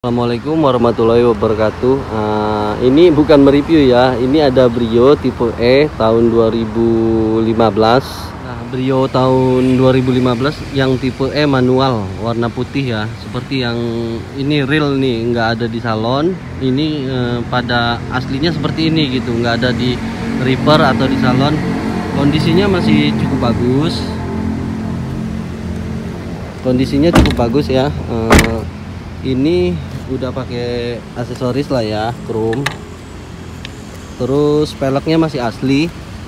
Assalamualaikum warahmatullahi wabarakatuh. Ini bukan mereview ya. Ini ada Brio tipe E tahun 2015. Nah, Brio tahun 2015 yang tipe E manual warna putih ya. Seperti yang ini real nih, nggak ada di salon. Ini pada aslinya seperti ini gitu, nggak ada di repair atau di salon. Kondisinya masih cukup bagus. Kondisinya cukup bagus ya. Ini udah pakai aksesoris lah ya, chrome. Terus peleknya masih asli.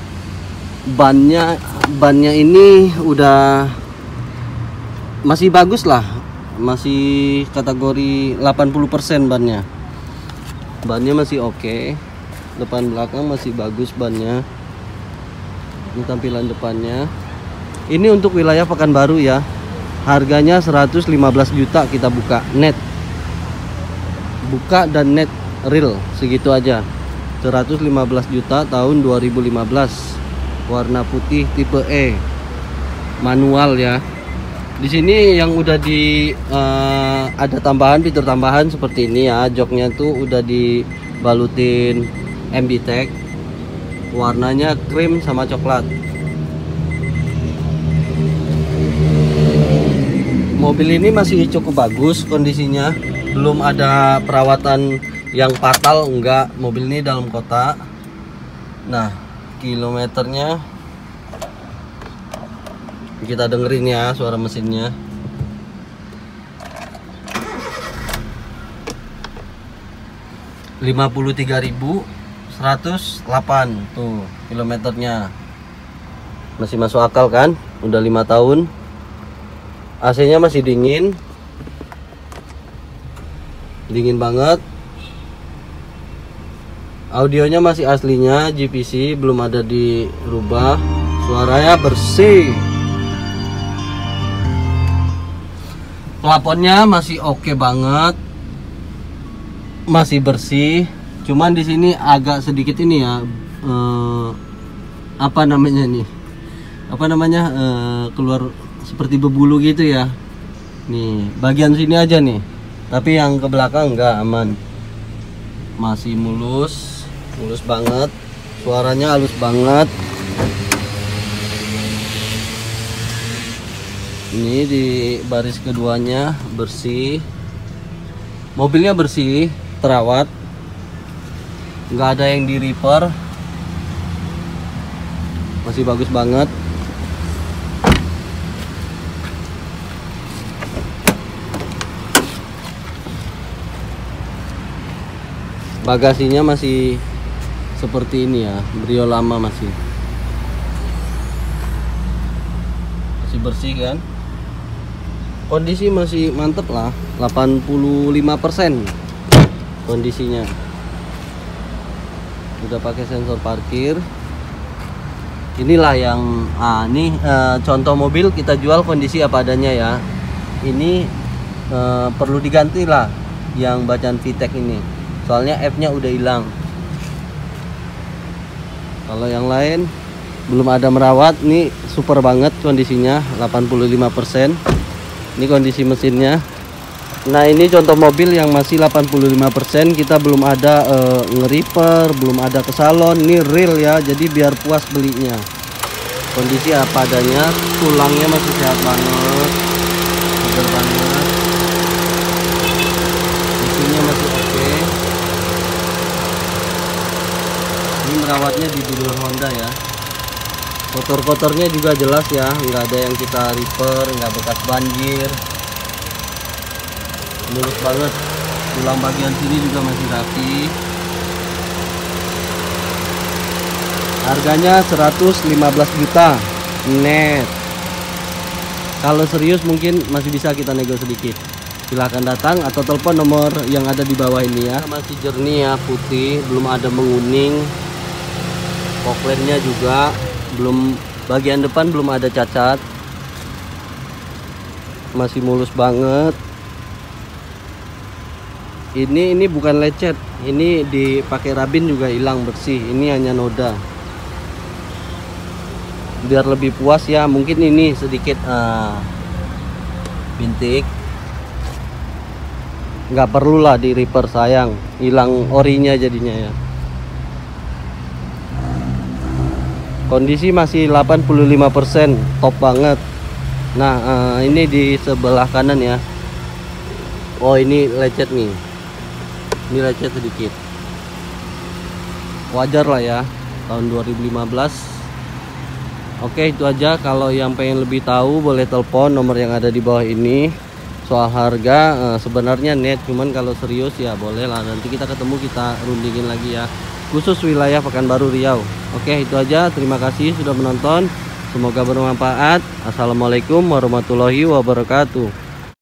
Bannya ini udah masih bagus lah, masih kategori 80% bannya. Bannya masih oke. Depan belakang masih bagus bannya. Ini tampilan depannya. Ini untuk wilayah Pekanbaru ya. Harganya 115 juta kita buka net. Buka dan net real segitu aja. 115 juta tahun 2015. Warna putih tipe E. Manual ya. Di sini yang udah ada tambahan, fitur tambahan seperti ini ya. Joknya tuh udah dibalutin MB-Tech. Warnanya krim sama coklat. Mobil ini masih cukup bagus kondisinya, belum ada perawatan yang fatal, enggak. Mobil ini dalam kota. Nah, kilometernya kita dengerin ya suara mesinnya. ...53.108 tuh kilometernya. Masih masuk akal kan? Udah 5 tahun. AC-nya masih dingin banget. Audionya masih aslinya GPC, belum ada dirubah. Suaranya bersih. Plafonnya masih oke banget, masih bersih. Cuman di sini agak sedikit ini ya, apa namanya nih? Keluar seperti berbulu gitu ya. Nih, bagian sini aja nih. Tapi yang ke belakang enggak, aman. Masih mulus banget. Suaranya halus banget. Ini di baris keduanya bersih. Mobilnya bersih, terawat. Enggak ada yang di repair. Masih bagus banget. Bagasinya masih seperti ini ya, Brio lama masih bersih kan. Kondisi masih mantep lah, 85% kondisinya. Udah pakai sensor parkir. Inilah yang contoh mobil kita jual kondisi apa adanya ya. Ini perlu diganti lah yang bacaan VTEC ini. Soalnya F-nya udah hilang. Kalau yang lain belum ada merawat, nih super banget kondisinya, 85%. Ini kondisi mesinnya. Nah, ini contoh mobil yang masih 85%, kita belum ada nge-repair, belum ada ke salon. Ini real ya, jadi biar puas belinya. Kondisi apa adanya, tulangnya masih sehat banget, segar banget. Mesinnya masih oke. Ini merawatnya di dealer Honda ya. Kotor-kotornya juga jelas ya, nggak ada yang kita repair, nggak bekas banjir. Mulus banget. Tulang bagian sini juga masih rapi. Harganya 115 juta net. Kalau serius mungkin masih bisa kita nego sedikit. Silahkan datang atau telepon nomor yang ada di bawah ini ya. Masih jernih ya, putih, belum ada menguning. Koklennya juga belum, bagian depan belum ada cacat. Masih mulus banget. Ini bukan lecet. Ini dipakai rabin juga hilang bersih. Ini hanya noda. Biar lebih puas ya, mungkin ini sedikit bintik. nggak perlu lah di repair, sayang hilang orinya jadinya ya. Kondisi masih 85%, top banget. Nah ini di sebelah kanan ya. Oh ini lecet nih, ini lecet sedikit, wajar lah ya, tahun 2015. Oke, itu aja. Kalau yang pengen lebih tahu boleh telepon nomor yang ada di bawah ini. Soal harga sebenarnya net, cuman kalau serius ya boleh lah, nanti kita ketemu, kita rundingin lagi ya, khusus wilayah Pekanbaru Riau. Oke, itu aja. Terima kasih sudah menonton, semoga bermanfaat. Assalamualaikum warahmatullahi wabarakatuh.